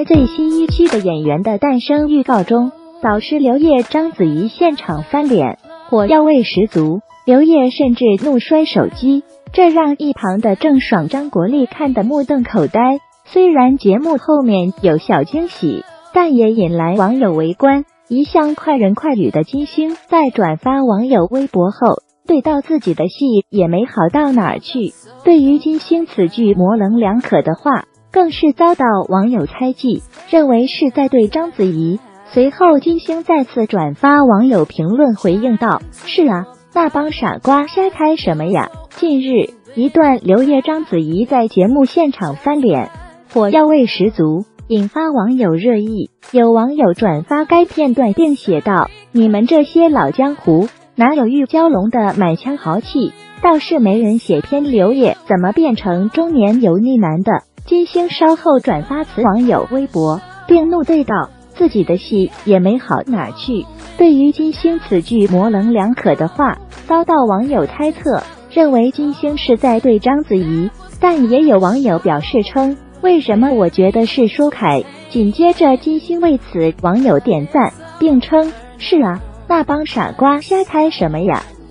在最新一期的《演员的诞生》预告中，导师刘烨、章子怡现场翻脸，火药味十足。刘烨甚至怒摔手机，这让一旁的郑爽、张国立看得目瞪口呆。虽然节目后面有小惊喜，但也引来网友围观。一向快人快语的金星在转发网友微博后，对到自己的戏也没好到哪儿去。对于金星此句模棱两可的话，更是遭到网友猜忌，认为是在对章子怡。随后金星再次转发网友评论回应道：是啊，那帮傻瓜瞎猜什么呀。近日一段刘烨、章子怡在节目现场翻脸，火药味十足，引发网友热议。有网友转发该片段并写道：你们这些老江湖哪有玉娇龙的满腔豪气，倒是没人写篇刘烨怎么变成中年油腻男的。金星稍后转发此网友微博，并怒对道：自己的戏也没好哪去。对于金星此句模棱两可的话，遭到网友猜测，认为金星是在对章子怡，但也有网友表示称：为什么我觉得是说凯？紧接着金星为此网友点赞，并称：是啊，那帮傻瓜瞎猜什么呀。